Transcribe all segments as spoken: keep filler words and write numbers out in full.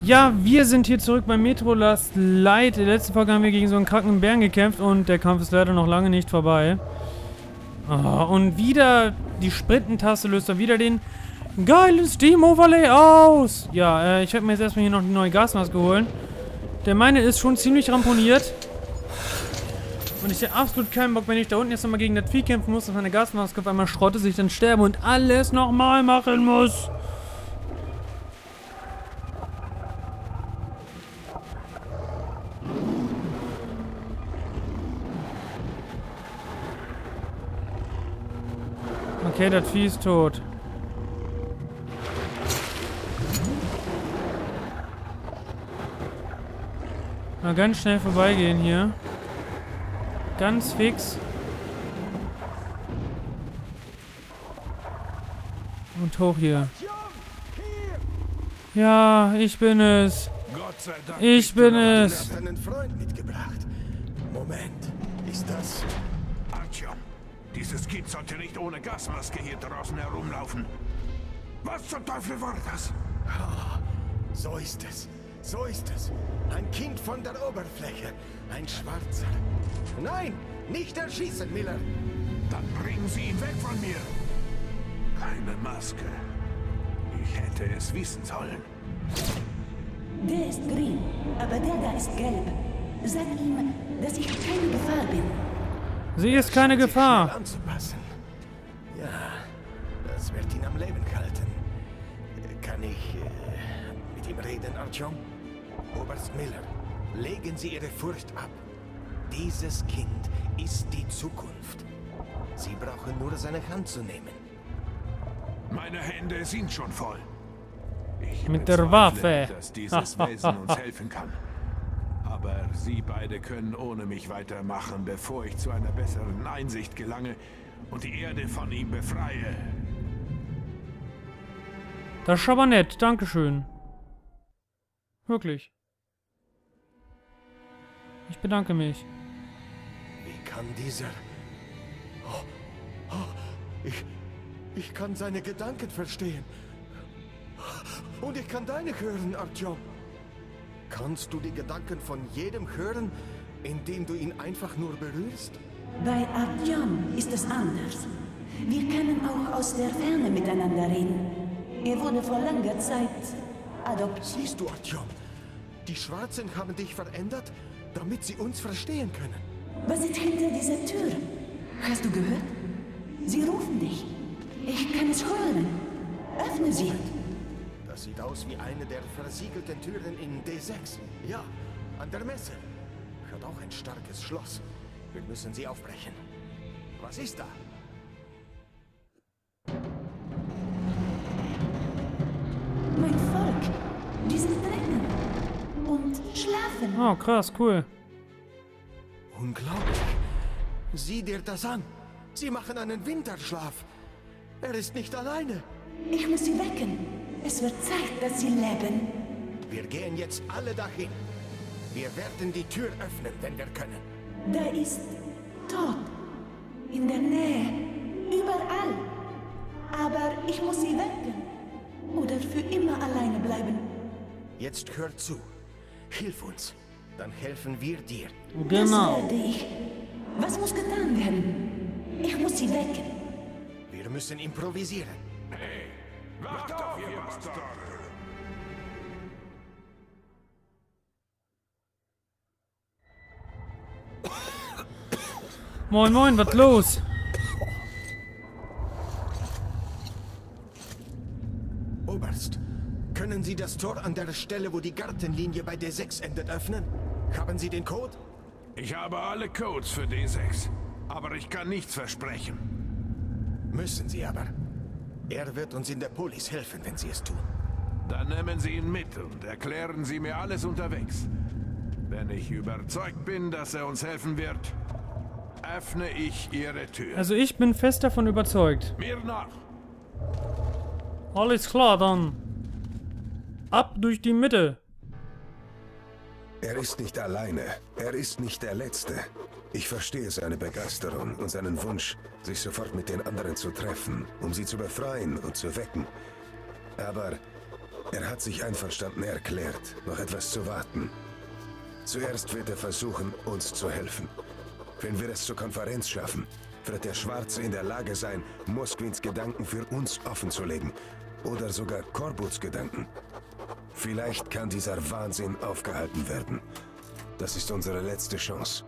Ja, wir sind hier zurück bei Metro Last Light. In der letzten Folge haben wir gegen so einen kranken Bären gekämpft und der Kampf ist leider noch lange nicht vorbei. Oh, und wieder die Sprintentaste löst dann wieder den geilen Steam-Overlay aus. Ja, äh, ich werde mir jetzt erstmal hier noch die neue Gasmaske holen. Der meine ist schon ziemlich ramponiert. Und ich habe absolut keinen Bock, wenn ich da unten jetzt nochmal gegen das Vieh kämpfen muss, dass meine Gasmaske auf einmal schrottet, ich dann sterbe und alles nochmal machen muss. Okay, das Vieh ist tot. Mal ganz schnell vorbeigehen hier. Ganz fix. Und hoch hier. Ja, ich bin es. Ich bin es. Du hast einen Freund mitgebracht. Moment, ist das... Artyom, dieses Kind sollte nicht ohne Gasmaske hier draußen herumlaufen. Was zum Teufel war das? Oh, so ist es. So ist es. Ein Kind von der Oberfläche. Ein Schwarzer. Nein, nicht erschießen, Miller. Dann bringen Sie ihn weg von mir. Keine Maske. Ich hätte es wissen sollen. Der ist grün, aber der da ist gelb. Sag ihm, dass ich keine Gefahr bin. Sie ist keine Gefahr. Anzupassen. Ja, das wird ihn am Leben halten. Kann ich äh, mit ihm reden, Artyom? Oberst Miller, legen Sie Ihre Furcht ab. Dieses Kind ist die Zukunft. Sie brauchen nur seine Hand zu nehmen. Meine Hände sind schon voll. Ich Mit der bezweifle, Waffe. dass dieses Wesen uns helfen kann. Aber Sie beide können ohne mich weitermachen, bevor ich zu einer besseren Einsicht gelange und die Erde von ihm befreie. Das ist aber nett. Dankeschön. Wirklich. Ich bedanke mich. Wie kann dieser... Oh, oh, ich, ich kann seine Gedanken verstehen. Und ich kann deine hören, Artyom. Kannst du die Gedanken von jedem hören, indem du ihn einfach nur berührst? Bei Artyom ist es anders. Wir können auch aus der Ferne miteinander reden. Er wurde vor langer Zeit adoptiert. Siehst du, Artyom? Die Schwarzen haben dich verändert, damit sie uns verstehen können. Was ist hinter dieser Tür? Hast du gehört? Sie rufen dich. Ich kann es hören. Öffne sie. Das sieht aus wie eine der versiegelten Türen in D sechs. Ja, an der Messe. Hat auch ein starkes Schloss. Wir müssen sie aufbrechen. Was ist da? Mein Volk. Die sind drinnen. Und schlafen. Oh, krass, cool. Unglaublich. Sieh dir das an. Sie machen einen Winterschlaf. Er ist nicht alleine. Ich muss sie wecken. Es wird Zeit, dass sie leben. Wir gehen jetzt alle dahin. Wir werden die Tür öffnen, wenn wir können. Da ist Tod. In der Nähe. Überall. Aber ich muss sie wecken. Oder für immer alleine bleiben. Jetzt hör zu. Hilf uns. Dann helfen wir dir. Genau. Das werde ich. Was muss getan werden? Ich muss sie wecken. Wir müssen improvisieren. Hey, wacht auf, ihr Bastarde! Moin, moin, was los? Oberst, können Sie das Tor an der Stelle, wo die Gartenlinie bei D sechs endet, öffnen? Haben Sie den Code? Ich habe alle Codes für D sechs, aber ich kann nichts versprechen. Müssen Sie aber. Er wird uns in der Polis helfen, wenn Sie es tun. Dann nehmen Sie ihn mit und erklären Sie mir alles unterwegs. Wenn ich überzeugt bin, dass er uns helfen wird, öffne ich Ihre Tür. Also ich bin fest davon überzeugt. Mir nach! Alles klar, dann. Ab durch die Mitte. Er ist nicht alleine. Er ist nicht der Letzte. Ich verstehe seine Begeisterung und seinen Wunsch, sich sofort mit den anderen zu treffen, um sie zu befreien und zu wecken. Aber Er hat sich einverstanden erklärt, noch etwas zu warten. Zuerst wird er versuchen, uns zu helfen. Wenn wir es zur Konferenz schaffen, wird der Schwarze in der Lage sein, Mosquins Gedanken für uns offenzulegen. Oder sogar Corbuts Gedanken. Vielleicht kann dieser Wahnsinn aufgehalten werden. Das ist unsere letzte Chance.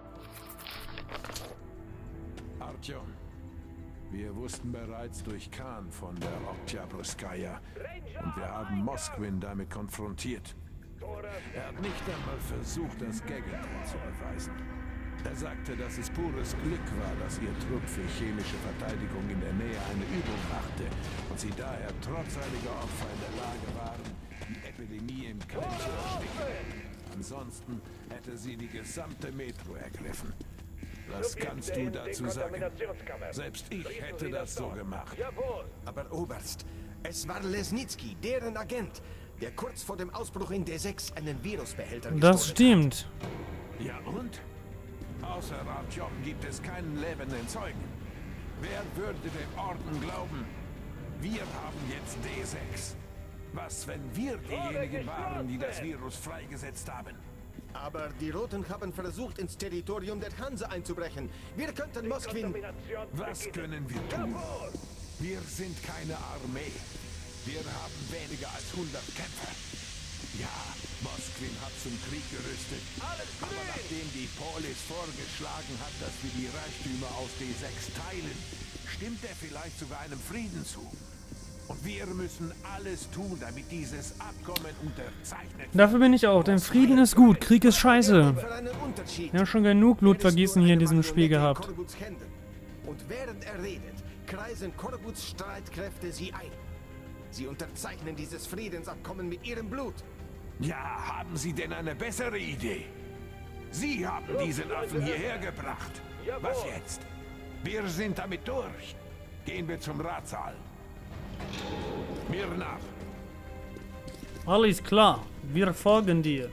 Artyom, wir wussten bereits durch Khan von der Oktyabrskaya und wir haben Mosquin damit konfrontiert. Er hat nicht einmal versucht, das Gegenteil zu beweisen. Er sagte, dass es pures Glück war, dass ihr Trupp für chemische Verteidigung in der Nähe eine Übung machte und sie daher trotz einiger Opfer in der Lage waren, die Epidemie im Keim zu ersticken. Ansonsten hätte sie die gesamte Metro ergriffen. Was kannst du dazu sagen? Selbst ich hätte das so gemacht. Aber Oberst, es war Lesnitsky, deren Agent, der kurz vor dem Ausbruch in D sechs einen Virusbehälter gestohlen hat. Das stimmt. Ja und? Außer Artyom gibt es keinen lebenden Zeugen. Wer würde dem Orden glauben? Wir haben jetzt D sechs. Was, wenn wir diejenigen waren, die das Virus freigesetzt haben? Aber die Roten haben versucht, ins Territorium der Hanse einzubrechen. Wir könnten Mosquin... Was können wir tun? Wir sind keine Armee. Wir haben weniger als hundert Kämpfer. Ja, Mosquin hat zum Krieg gerüstet. Aber nachdem die Polis vorgeschlagen hat, dass wir die Reichtümer aus D sechs teilen, stimmt er vielleicht sogar einem Frieden zu. Und wir müssen alles tun, damit dieses Abkommen unterzeichnet wird. Dafür bin ich auch, denn Frieden ist gut, Krieg ist scheiße. Wir haben schon genug Blutvergießen hier in diesem Spiel gehabt. Und während er redet, kreisen Corbuts Streitkräfte sie ein. Sie unterzeichnen dieses Friedensabkommen mit ihrem Blut. Ja, haben Sie denn eine bessere Idee? Sie haben diesen Affen hierher gebracht. Was jetzt? Wir sind damit durch. Gehen wir zum Ratssaal. Mir nach. Alles klar, wir folgen dir.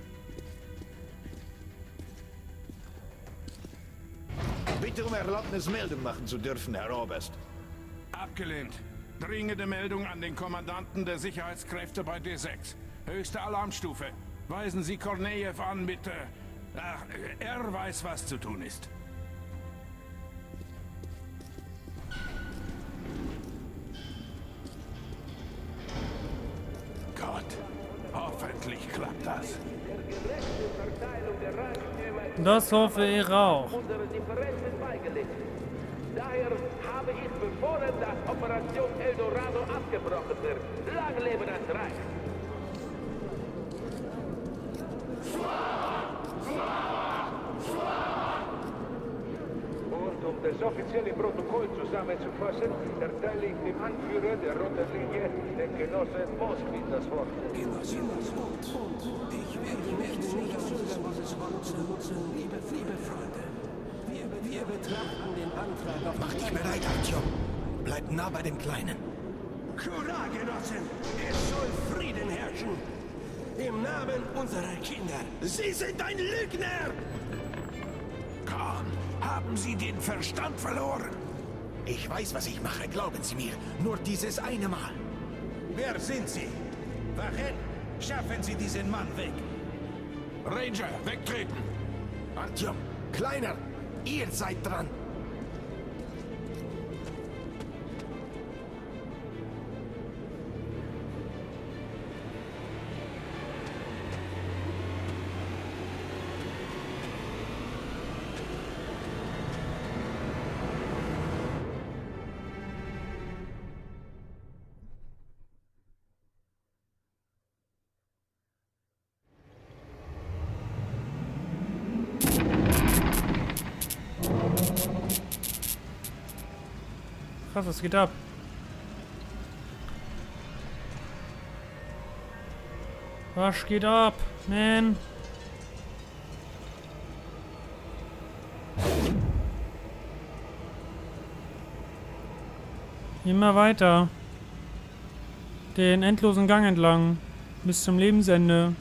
Bitte um Erlaubnis, Meldung machen zu dürfen, Herr Oberst. Abgelehnt. Dringende Meldung an den Kommandanten der Sicherheitskräfte bei D sechs. Höchste Alarmstufe. Weisen Sie Kornejew an mit... Äh, ach, er weiß, was zu tun ist. Gott, hoffentlich klappt das. Das hoffe ich auch. Unsere Differenzen beigelegt. Daher habe ich befohlen, dass Operation Eldorado abgebrochen wird. Lang lebe das Reich! Und um das offizielle Protokoll zusammenzufassen, erteile ich dem Anführer der Roten Linie, den Genossen Mosquin, das Wort. Genosse Mosquin. Ich werde nicht zögern, dieses Wort zu nutzen, liebe, liebe Freunde. Wir, wir betrachten den Antrag auf... Mach dich bereit, Artyom. Bleib nah bei dem Kleinen. Hurra, Genossen! Es soll Frieden herrschen! Im Namen unserer Kinder! Sie sind ein Lügner! Khan, haben Sie den Verstand verloren? Ich weiß, was ich mache, glauben Sie mir. Nur dieses eine Mal. Wer sind Sie? Wachen! Schaffen Sie diesen Mann weg! Ranger, wegtreten! Artyom, Kleiner, ihr seid dran. Krass, was geht ab? Was geht ab, man? Immer weiter. Den endlosen Gang entlang. Bis zum Lebensende.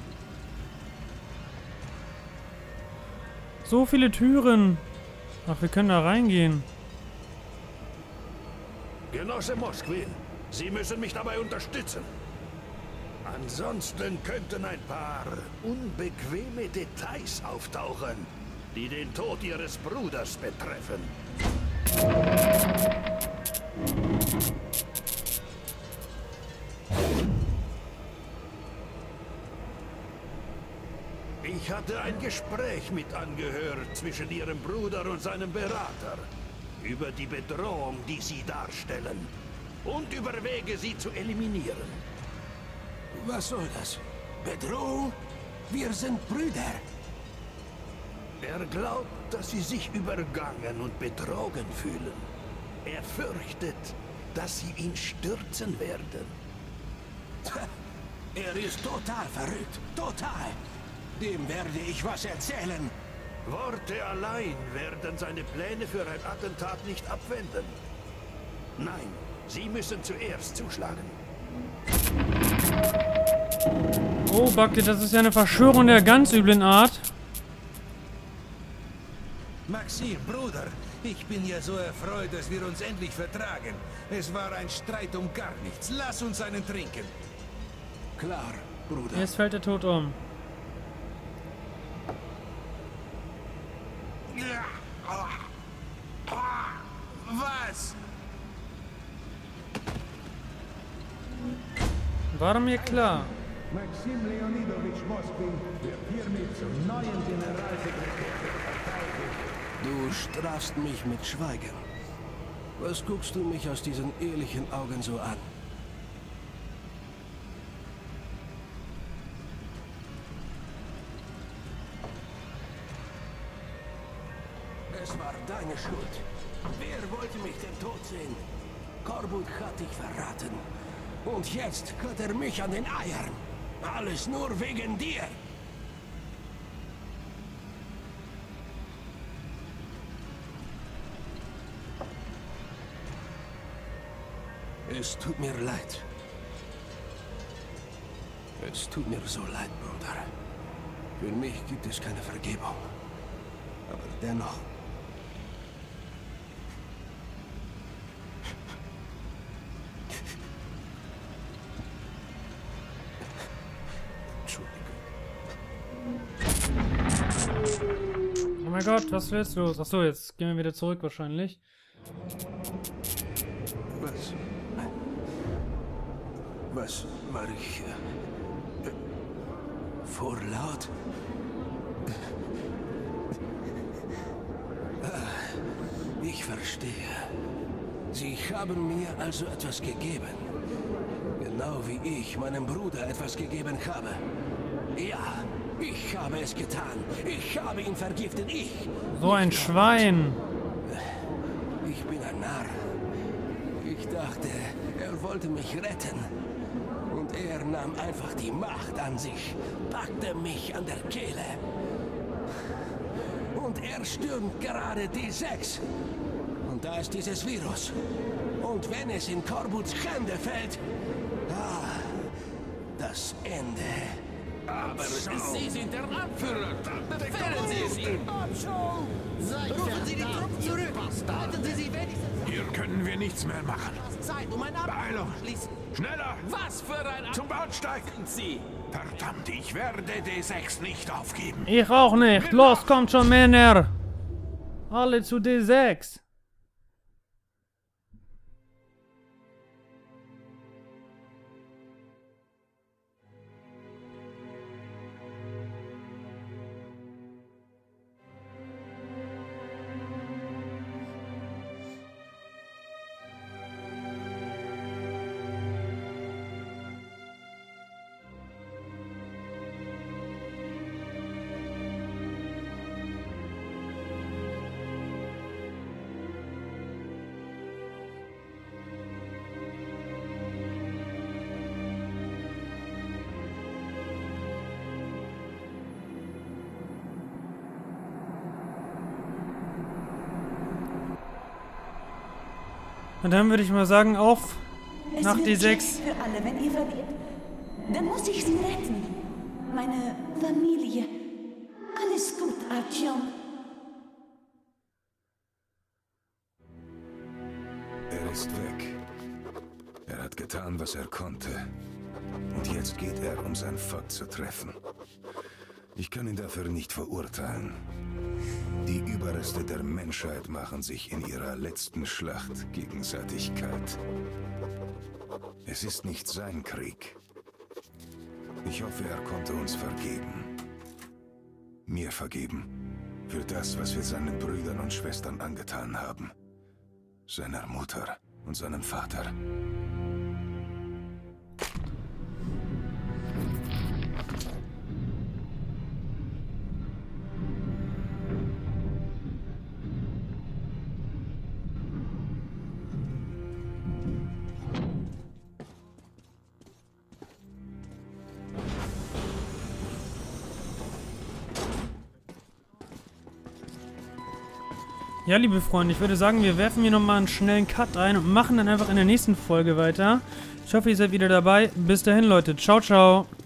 So viele Türen. Ach, wir können da reingehen. Genosse Mosquin, Sie müssen mich dabei unterstützen. Ansonsten könnten ein paar unbequeme Details auftauchen, die den Tod ihres Bruders betreffen. Ich hatte ein Gespräch mit angehört zwischen ihrem Bruder und seinem Berater über die Bedrohung, die sie darstellen, und über Wege, sie zu eliminieren. Was soll das? Bedrohung? Wir sind Brüder. Er glaubt, dass sie sich übergangen und betrogen fühlen. Er fürchtet, dass sie ihn stürzen werden. Er ist total verrückt. Total. Dem werde ich was erzählen. Worte allein werden seine Pläne für ein Attentat nicht abwenden. Nein, Sie müssen zuerst zuschlagen. Oh, Bagdad, das ist ja eine Verschwörung der ganz üblen Art. Maxim, Bruder, ich bin ja so erfreut, dass wir uns endlich vertragen. Es war ein Streit um gar nichts. Lass uns einen trinken. Klar, Bruder. Jetzt fällt der Tod um. Was? War mir klar. Maxim Leonidowitsch Moskvin wird hiermit zum neuen Generalsekretär der Partei. Du strafst mich mit Schweigen. Was guckst du mich aus diesen ehrlichen Augen so an? Es war deine Schuld. Wer wollte mich den Tod sehen? Korbut hat dich verraten. Und jetzt hat er mich an den Eiern. Alles nur wegen dir. Es tut mir leid. Es tut mir so leid, Bruder. Für mich gibt es keine Vergebung. Aber dennoch... Oh mein Gott, was ist jetzt los? Achso, jetzt gehen wir wieder zurück wahrscheinlich. Was? Was war ich? Äh, vorlaut? Ah, ich verstehe. Sie haben mir also etwas gegeben. Genau wie ich meinem Bruder etwas gegeben habe. Ja, ich habe es getan. Ich habe ihn vergiftet. Ich. So ein Schwein. Ich bin ein Narr. Ich dachte, er wollte mich retten. Und er nahm einfach die Macht an sich, packte mich an der Kehle. Und er stürmt gerade D sechs. Und da ist dieses Virus. Und wenn es in Korbuts Hände fällt... Ah, das Ende. Aber Sie sind der Anführer. Befehlen Sie es ihm. Rufen Sie die Truppen zurück. Halten Sie sie wenigstens. Hier können wir nichts mehr machen. Zeit, um ein Beeilung! Abkommen zu schließen. Schneller! Was für ein Zum Bahnsteig! sind Sie? Verdammt, ich werde D sechs nicht aufgeben. Ich auch nicht. Los, kommt schon, Männer. Alle zu D sechs. Und dann würde ich mal sagen, auf Es nach wird D sechs. schlecht für alle, wenn ihr verliert. Dann muss ich sie retten. Meine Familie. Alles gut, Artyom. Er ist weg. Er hat getan, was er konnte. Und jetzt geht er, um sein Volk zu treffen. Ich kann ihn dafür nicht verurteilen. Die Überreste der Menschheit machen sich in ihrer letzten Schlacht gegenseitig kalt. Es ist nicht sein Krieg. Ich hoffe, er konnte uns vergeben. Mir vergeben. Für das, was wir seinen Brüdern und Schwestern angetan haben. Seiner Mutter und seinem Vater. Ja, liebe Freunde, ich würde sagen, wir werfen hier nochmal einen schnellen Cut ein und machen dann einfach in der nächsten Folge weiter. Ich hoffe, ihr seid wieder dabei. Bis dahin, Leute. Ciao, ciao.